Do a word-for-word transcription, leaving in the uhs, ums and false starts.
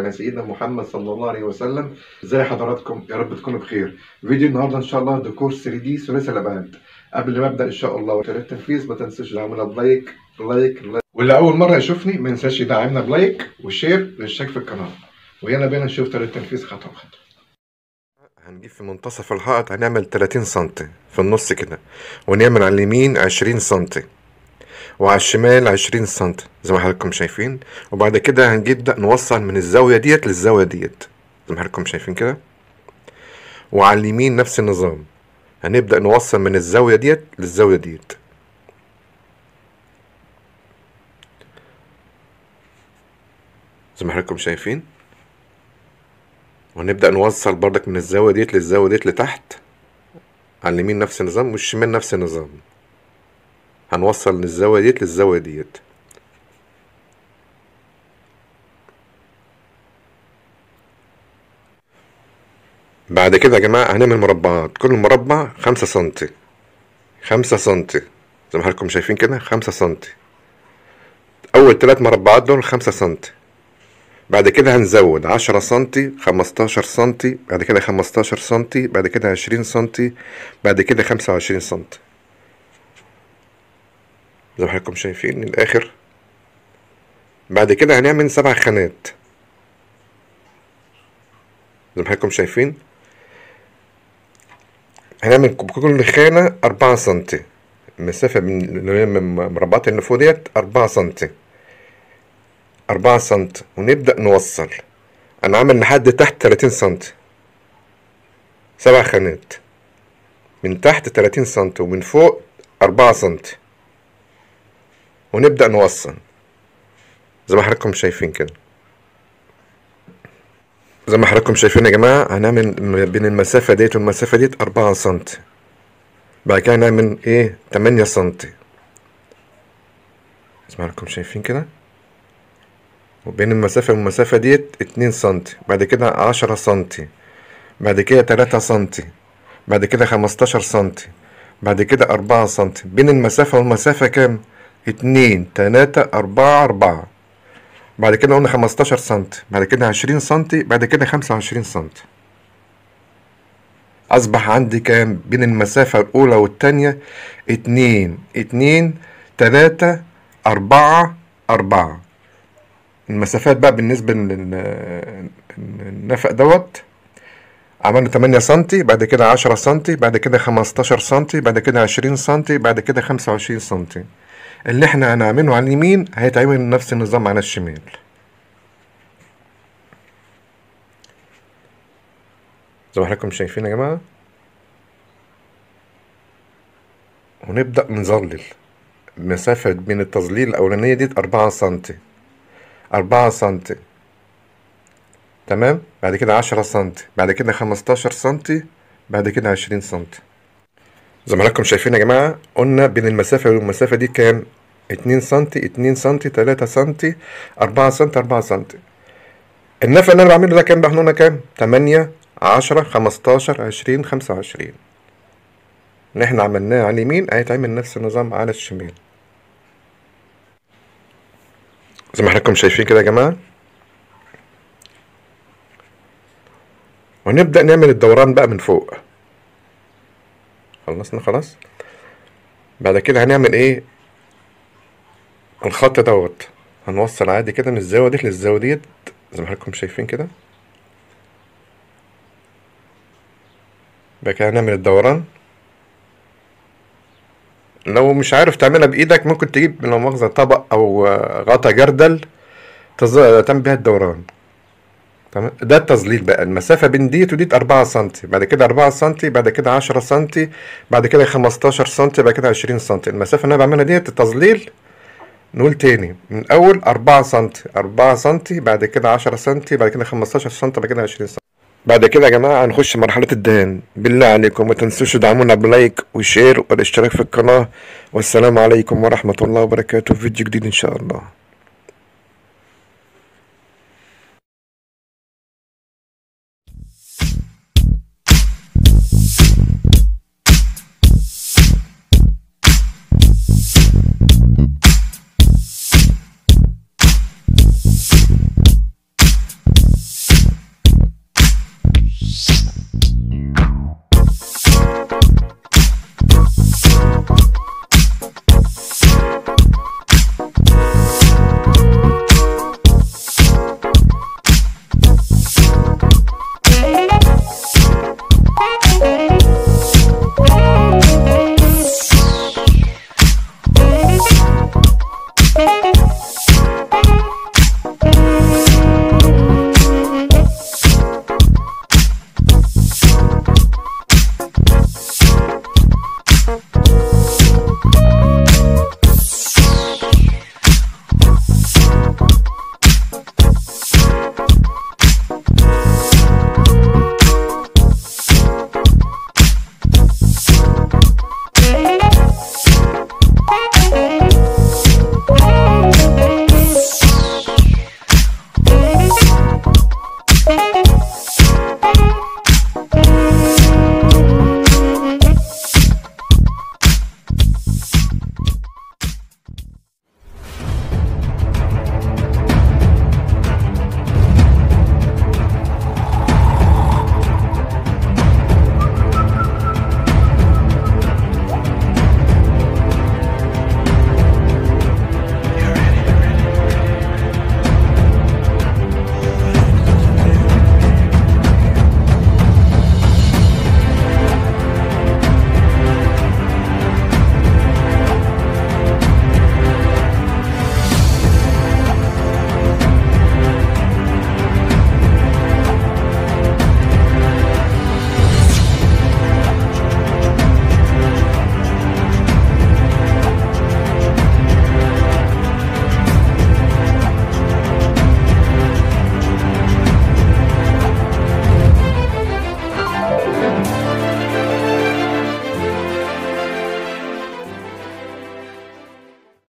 على سيدنا محمد صلى الله عليه وسلم. ازي حضراتكم؟ يا رب تكونوا بخير. فيديو النهارده ان شاء الله ديكور ثري دي ثلاثي الابعاد. قبل ما ابدا ان شاء الله وطريقه التنفيذ ما تنسوش تدعمونا بلايك لايك لايك، واللي اول مره يشوفني ما ينساش يدعمنا بلايك وشير للاشتراك في القناه. ويلا بينا نشوف طريقه التنفيذ خطوه بخطوه. هنجيب في منتصف الحائط هنعمل تلاتين سنتي في النص كده، ونعمل على اليمين عشرين سنتي وعلى الشمال عشرين سنتي زي ما حضراتكم شايفين. وبعد كده هنبدأ نوصل من الزاوية ديت للزاوية ديت زي ما حضراتكم شايفين كده. وعلى اليمين نفس النظام، هنبدأ نوصل من الزاوية ديت للزاوية ديت زي ما حضراتكم شايفين. ونبدأ نوصل بردك من الزاوية ديت للزاوية ديت لتحت. على اليمين نفس النظام والشمال نفس النظام، هنوصل من الزاوية ديت للزاوية ديت. بعد كده يا جماعة هنعمل مربعات، كل مربع خمسة سنتي خمسة سنتي زي ما حضراتكم شايفين كده، خمسة سنتي. أول تلات مربعات دول خمسة سنتي. بعد كده هنزود عشرة سنتي، خمستاشر سنتي، بعد كده خمستاشر سنتي، بعد كده عشرين سنتي، بعد كده خمسة وعشرين سنتي زي ما حضراتكم شايفين للآخر. بعد كده هنعمل سبع خانات زي ما حضراتكم شايفين. هنعمل بكل خانة أربعة سنتي، المسافة من المربعات اللي فوق ديت أربعة سنتي أربعة سنتي. ونبدأ نوصل، أنا عامل لحد تحت تلاتين سنتي، سبع خانات من تحت تلاتين سنتي ومن فوق أربعة سنتي. ونبدأ نوصل زي ما حضراتكم شايفين كده. زي ما حضراتكم شايفين يا جماعة، هنعمل بين المسافة ديت والمسافة ديت أربعة سنتي. بعد كده هنعمل ايه تمانية سنتي زي ما حضراتكم شايفين كده. وبين المسافة والمسافة ديت اتنين سنتي. بعد كده عشرة سنتي، بعد كده تلاتة سنتي، بعد كده خمستاشر سنتي، بعد كده أربعة سنتي. بين المسافة والمسافة كام؟ اتنين تلاتة أربعة أربعة. بعد كده قلنا خمستاشر سنتي، بعد كده عشرين سنتي، بعد كده خمسة وعشرين سنتي. أصبح عندي كام بين المسافة الأولى والتانية؟ اتنين اتنين تلاتة أربعة أربعة. المسافات بقى بالنسبة للنفق دوت عملنا تمانية سنتي، بعد كده عشرة سنتي، بعد كده خمستاشر سنتي، بعد كده عشرين سنتي، بعد كده خمسة وعشرين سنتي. اللي احنا هنعمله على اليمين هيتعمل نفس النظام على الشمال. زي ما حضراتكم شايفين يا جماعة. ونبدأ نظلل المسافة بين التظليل الأولانية دي أربعة سنتي أربعة سنتي تمام. بعد كده عشرة سنتي، بعد كده خمستاشر سنتي، بعد كده عشرين سنتي. زي ما حضراتكم شايفين يا جماعة، قلنا بين المسافة والمسافة دي كام؟ اتنين سنتي اتنين سنتي تلاتة سنتي أربعة سنتي أربعة سنتي. النفق اللي أنا بعمله ده كام بقى؟ هنا كام؟ تمانية عشرة خمستاشر عشرين خمسة وعشرين. اللي احنا عملناه على اليمين هيتعمل نفس النظام على الشمال زي ما حضراتكم شايفين كده يا جماعة. ونبدأ نعمل الدوران بقى من فوق. خلصنا خلاص. بعد كده هنعمل ايه؟ الخط دوت هنوصل عادي كده من الزاوية دي للزاوية ديت زي ما حضراتكم شايفين كده. بعد كده هنعمل الدوران. لو مش عارف تعملها بايدك ممكن تجيب لو مؤاخذة طبق او غطا جردل تعمل بيها الدوران. تمام. ده التظليل بقى. المسافة بين ديت وديت أربعة سنتي، بعد كده أربعة سنتي، بعد كده عشرة سنتي، بعد كده خمستاشر سنتي، بعد كده عشرين سنتي. المسافة اللي أنا بعملها ديت التظليل. نقول تاني من الأول أربعة سنتي أربعة سنتي، بعد كده عشرة سنتي، بعد كده خمستاشر سنتي، بعد كده عشرين سنتي. بعد كده يا جماعة هنخش مرحلة الدهان. بالله عليكم ما تنسوش تدعمونا بلايك وشير والاشتراك في القناة. والسلام عليكم ورحمة الله وبركاته في فيديو جديد إن شاء الله.